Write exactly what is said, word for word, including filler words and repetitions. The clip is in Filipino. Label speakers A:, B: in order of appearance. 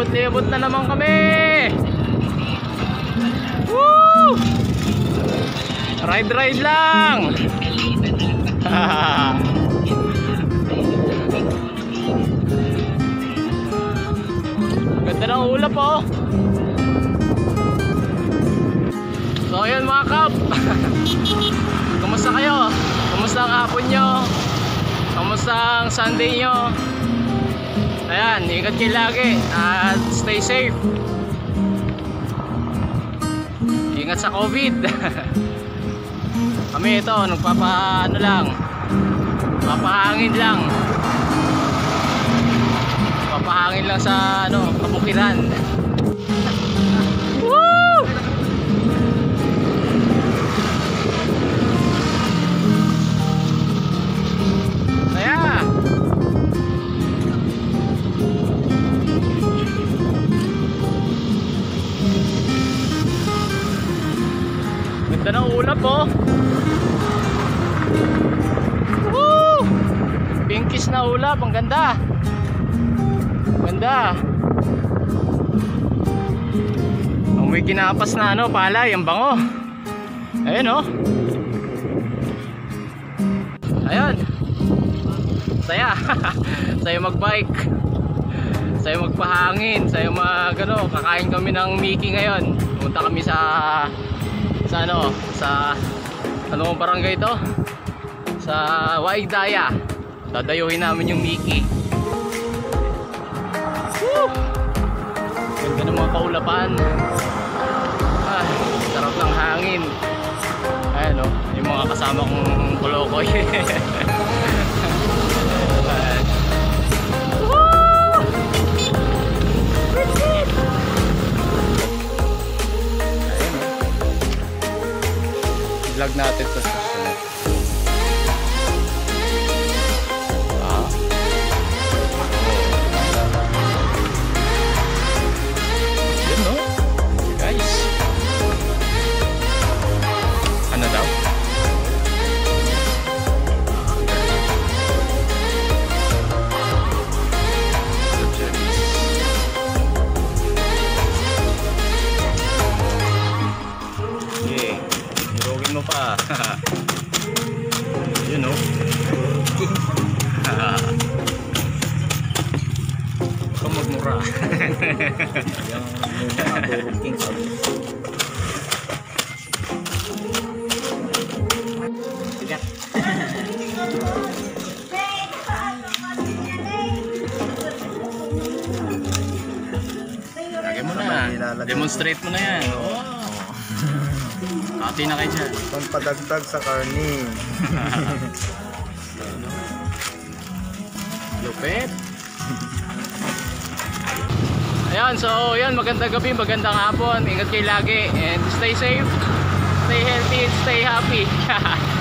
A: libot na naman kami. Woo! Ride ride lang. Ganda ng ulap oh. So ayun mga kap. Kumusta kayo? Kumusta ang hapon nyo? Kumusta ang Sunday nyo? Ayan, ingat kayo lagi at stay safe. Ingat sa COVID. Kami ito, nagpapa ano lang, papahangin lang. Papahangin lang sa ano, kabukiran. Woo! Saya. Ganda ng ulap oh. Woo! Pinkish na ulap, ang ganda. Ganda. Ang may kinapas na ano, palay, ang bango. Ayun oh. Ayun. Saya. Saya magbike. Saya magpahangin. Saya mag ano, kakain kami ng Mickey ngayon. Pumunta kami sa sa ano, sa ano barangay ito? Sa Waigdaya. Dadayuhin namin yung Mickey. Woo! Ganda ng mga kaulapan. Ah, sarap ng hangin. Ayan o, yung mga kasama kong kolokoy. Vlog natin sa susunod. Ah. Yun no? Guys. Ano daw? Yeah. Durugin mo pa. Yun o. Ito magmura. Yung mga durug king sabi. Sigat. Lagay mo na. Demonstrate mo na yan. Oh. Ati na kayo dyan.
B: Pagpadagdag sa karne.
A: Lupit. Ayan, so yan, magandang gabi, magandang hapon. Ingat kayo lagi and stay safe, stay healthy, and stay happy.